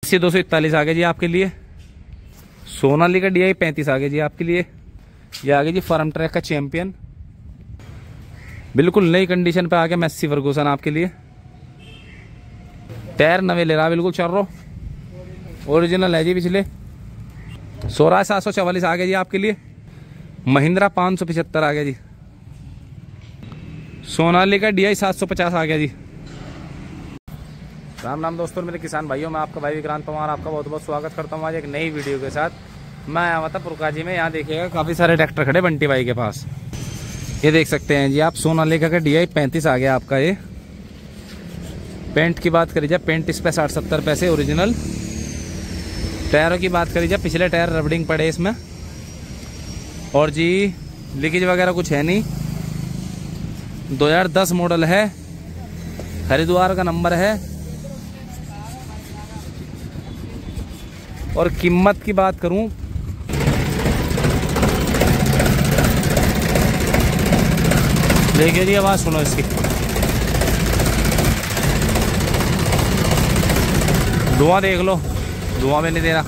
अस्सी 241 आ गया जी आपके लिए। सोनालिका DI 35 आ गया जी आपके लिए। ये आ गया जी फार्म ट्रैक का चैंपियन, बिल्कुल नई कंडीशन पे आ गया मैसी फर्गूसन आपके लिए। टायर नवे ले रहा, बिल्कुल चल रहा, ओरिजिनल है जी पिछले। सोराज 744 आ गया जी आपके लिए। महिंद्रा 575 आ गया जी। सोनालिका DI 750 आ गया जी। राम राम दोस्तों, मेरे किसान भाइयों, मैं आपका भाई विक्रांत पवार आपका बहुत बहुत स्वागत करता हूँ आज एक नई वीडियो के साथ। मैं आया हुआ था पुरकाजी में। यहाँ देखिएगा काफ़ी सारे ट्रैक्टर खड़े बंटी भाई के पास। ये देख सकते हैं जी आप, सोनालिका का DI 35 आ गया आपका। ये पेंट की बात करी जाए, पेंट इस पे 60-70 पैसे ओरिजिनल। टायरों की बात करी जाए, पिछले टायर रबडिंग पड़े इसमें, और जी लीकेज वगैरह कुछ है नहीं। 2010 मॉडल है, हरिद्वार का नंबर है। और कीमत की बात करूं, देखिए जी आवाज़ सुनो इसकी, धुआं देख लो, धुआं में नहीं दे रहा।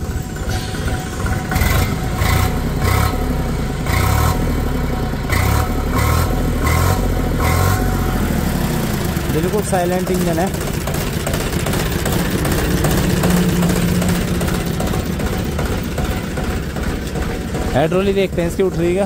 बिल्कुल साइलेंट इंजन है। हाइड्रोलिक देखते हैं इसकी उठ रही है।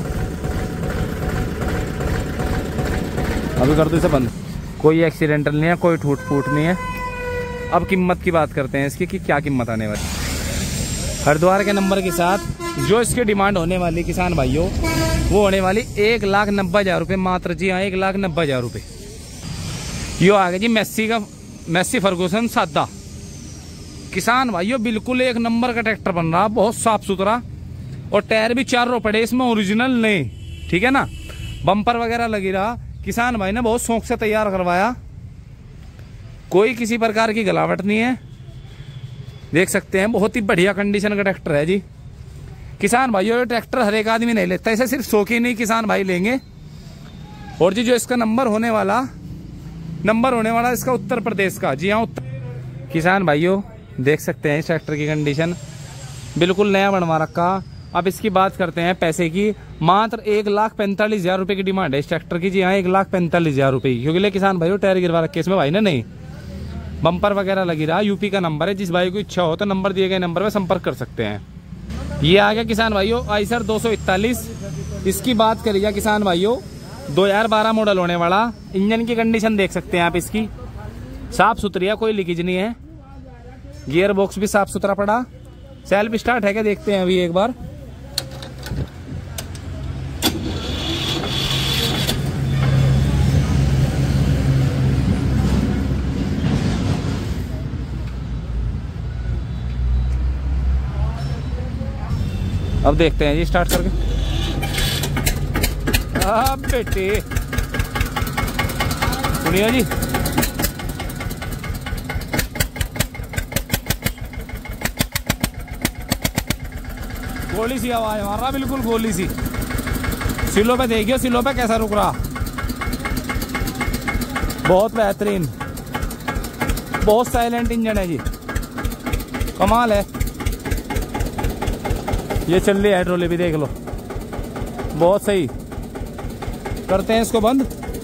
अभी कर दो इसे बंद। कोई एक्सीडेंटल नहीं है, कोई टूट फूट नहीं है। अब कीमत की बात करते हैं इसकी कि क्या कीमत आने वाली। हरिद्वार के नंबर के साथ जो इसकी डिमांड होने वाली किसान भाइयों, वो होने वाली 1,90,000 रुपये मात्र। जी हाँ, 1,90,000 रुपये। यो आ गया जी मैसी फर्गूसन सादा। किसान भाइयों बिल्कुल एक नंबर का ट्रैक्टर बन रहा, बहुत साफ सुथरा, और टायर भी 4 रो पड़े इसमें ओरिजिनल नहीं, ठीक है ना। बम्पर वगैरह लगी रहा। किसान भाई ने बहुत शौक से तैयार करवाया, कोई किसी प्रकार की गलावट नहीं है। देख सकते हैं बहुत ही बढ़िया कंडीशन का ट्रैक्टर है जी। किसान भाइयों ये ट्रैक्टर हर एक आदमी नहीं लेता, इसे सिर्फ शौकीन नहीं किसान भाई लेंगे। और जी जो इसका नंबर होने वाला इसका उत्तर प्रदेश का। जी हाँ, उत्तर। किसान भाइयों देख सकते हैं इस ट्रैक्टर की कंडीशन, बिल्कुल नया बनवा रखा। अब इसकी बात करते हैं पैसे की। मात्र 1,45,000 रुपये की डिमांड है इस ट्रैक्टर की। जी हाँ, 1,45,000 रुपये की। क्योंकि ले किसान भाइयों टायर गिरवा रखे इसमें भाई ने नहीं, बम्पर वगैरह लगी रहा। यूपी का नंबर है, जिस भाई को इच्छा हो तो नंबर दिए गए नंबर पर संपर्क कर सकते हैं। ये आ गया किसान भाइयों आइसर 241। इसकी बात करिए किसान भाइयों, 2012 मॉडल होने वाला। इंजन की कंडीशन देख सकते हैं आप इसकी, साफ सुथरी है, कोई लीकेज नहीं है। गियर बॉक्स भी साफ सुथरा पड़ा। सेल्फ स्टार्ट है क्या, देखते हैं अभी एक बार। अब देखते हैं जी स्टार्ट करके। बेटे सुनिए जी, गोली सी आवाज मार रहा, बिल्कुल गोली सी। सिलो पे देखिए, सिलो पे कैसा रुक रहा, बहुत बेहतरीन, बहुत साइलेंट इंजन है जी, कमाल है। ये चल रही हाइड्रोलिक भी देख लो, बहुत सही। करते हैं इसको बंद।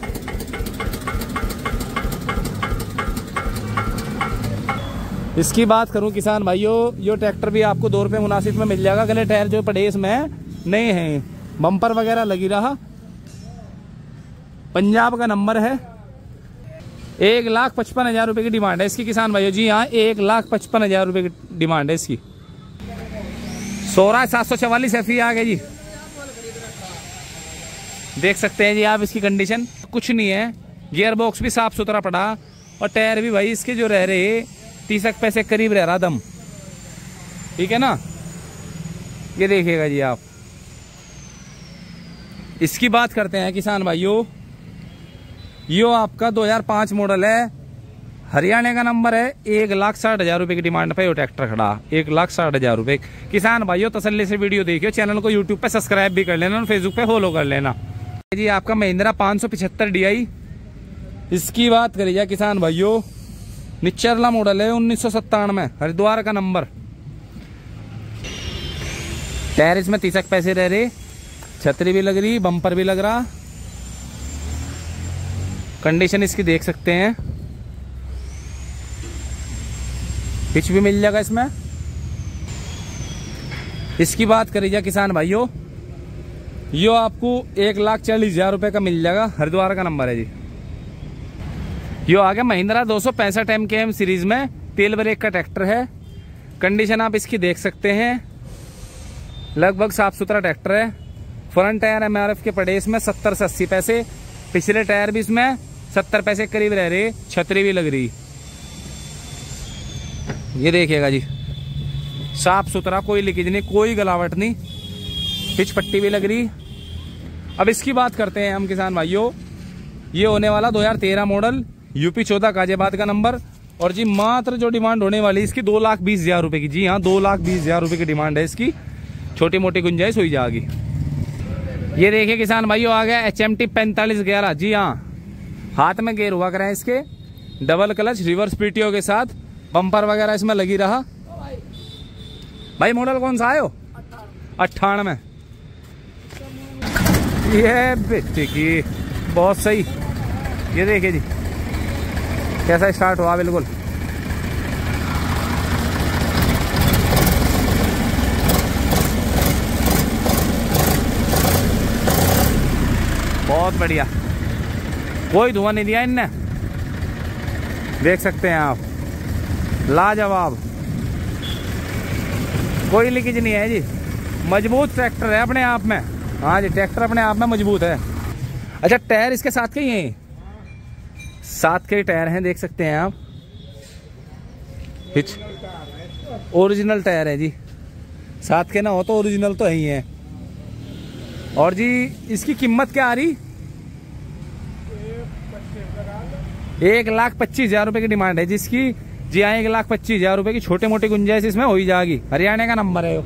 इसकी बात करूं किसान भाइयों, ये ट्रैक्टर भी आपको 2 रुपये मुनासिब में मिल जाएगा। गले टायर जो पड़े इसमें नहीं है, बम्पर वगैरह लगी रहा। पंजाब का नंबर है। 1,55,000 रुपये की डिमांड है इसकी किसान भाइयों। जी हाँ, 1,55,000 रुपये की डिमांड है इसकी। सोराज 744 FE आ गया जी। देख सकते हैं जी आप इसकी कंडीशन, कुछ नहीं है। गियर बॉक्स भी साफ सुथरा पड़ा, और टायर भी भाई इसके जो रह रहे 30 पैसे करीब रह रहा दम, ठीक है ना। ये देखिएगा जी आप। इसकी बात करते हैं किसान भाइयों, यो आपका 2005 मॉडल है, हरियाणा का नंबर है। 1,60,000 रुपये की डिमांड पे ये ट्रैक्टर खड़ा, 1,60,000 रुपये। किसान भाइयों तसल्ली से वीडियो देखियो, चैनल को यूट्यूब पे सब्सक्राइब भी कर लेना और फेसबुक पे फॉलो कर लेना जी। आपका महिंद्रा 575 DI। इसकी बात करी जाए किसान भाइयों, निचरला मॉडल है 1997 हरिद्वार का नंबर। टायर इसमें 30 पैसे रह रहे, छतरी भी लग रही, बम्पर भी लग रहा। कंडीशन इसकी देख सकते हैं। पिच भी मिल जाएगा इसमें। इसकी बात करी जाए किसान भाइयों, यो आपको 1,40,000 रुपए का मिल जाएगा। हरिद्वार का नंबर है जी। यो आ गया महिंद्रा 265 MKM सीरीज में, तेल ब्रेक का ट्रैक्टर है। कंडीशन आप इसकी देख सकते हैं, लगभग साफ सुथरा ट्रैक्टर है। फ्रंट टायर MRF के पड़े इसमें 70 से 80 पैसे, पिछले टायर भी इसमें 70 पैसे करीब रह रहे, छतरी भी लग रही। ये देखिएगा जी, साफ सुथरा, कोई लीकेज नहीं, कोई गलावट नहीं, पिच पट्टी भी लग रही। अब इसकी बात करते हैं हम किसान भाइयों, ये होने वाला 2013 मॉडल, यूपी 14 गाजियाबाद का नंबर। और जी मात्र जो डिमांड होने वाली इसकी 2,20,000 रुपए की। जी हाँ, 2,20,000 रुपए की डिमांड है इसकी। छोटी मोटी गुंजाइश हो जाएगी। ये देखिए किसान भाइयों, आ गया HMT 4511। जी हाँ, हाथ में गेयर हुआ करें इसके, डबल क्लच, रिवर्स PTO के साथ, बम्पर वगैरह इसमें लगी रहा। भाई मॉडल कौन सा आयो? 98। ये बेटे की बहुत सही। ये देखिए जी कैसा स्टार्ट हुआ, बिल्कुल बहुत बढ़िया, कोई धुआं नहीं दिया इनने, देख सकते हैं आप, लाजवाब, कोई लीकेज नहीं है जी। मजबूत ट्रैक्टर है अपने आप में। हाँ जी, ट्रैक्टर अपने आप में मजबूत है। अच्छा, टायर इसके साथ के ही हैं, साथ के टायर हैं, देख सकते हैं आप। हिच ओरिजिनल टायर है जी, साथ के ना हो तो ओरिजिनल तो ही है। और जी इसकी कीमत क्या आ रही? 1,25,000 रुपए की डिमांड है जिसकी। जी हाँ, 1,25,000 रुपए की छोटे मोटी गुंजाइश इसमें हो ही जाएगी। हरियाणा का नंबर है।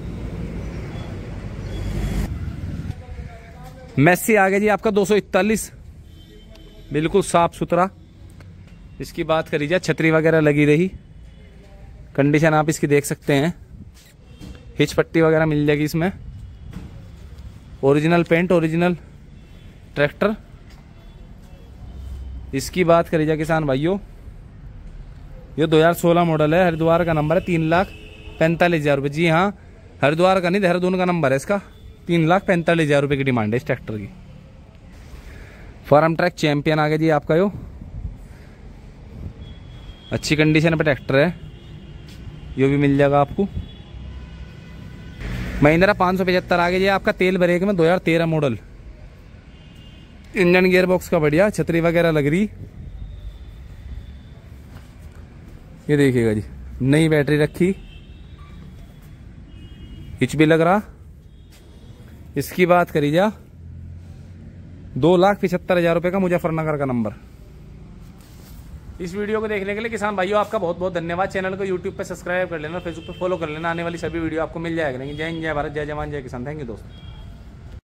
मैसी आ गया जी आपका 241, बिल्कुल साफ सुथरा। इसकी बात करी जाए, छतरी वगैरह लगी रही, कंडीशन आप इसकी देख सकते हैं। हिच पट्टी वगैरह मिल जाएगी इसमें, ओरिजिनल पेंट, ओरिजिनल ट्रैक्टर। इसकी बात करी जाए किसान भाइयों, ये 2016 मॉडल है, हरिद्वार का नंबर है, 3,45,000 रुपये। जी हाँ, हरिद्वार का नहीं, देहरादून का नंबर है इसका। 3,45,000 रुपये की डिमांड है इस ट्रैक्टर की। फार्म ट्रैक चैंपियन आ गया जी आपका, यो अच्छी कंडीशन पे ट्रैक्टर है, यो भी मिल जाएगा आपको। महिंद्रा 575 आ गया जी आपका, तेल ब्रेक में, 2013 मॉडल, इंजन गियर बॉक्स का बढ़िया, छतरी वगैरह लग रही। ये देखिएगा जी, नई बैटरी रखी, हिच भी लग रहा। इसकी बात करी जा, 2,75,000 रुपये का, मुजफ्फरनगर का नंबर। इस वीडियो को देखने के लिए किसान भाइयों आपका बहुत बहुत धन्यवाद। चैनल को यूट्यूब पे सब्सक्राइब कर लेना, फेसबुक पे फॉलो कर लेना, आने वाली सभी वीडियो आपको मिल जाएगा। जय हिंद, जय भारत, जय जवान, जय किसान। थैंक यू दोस्तों।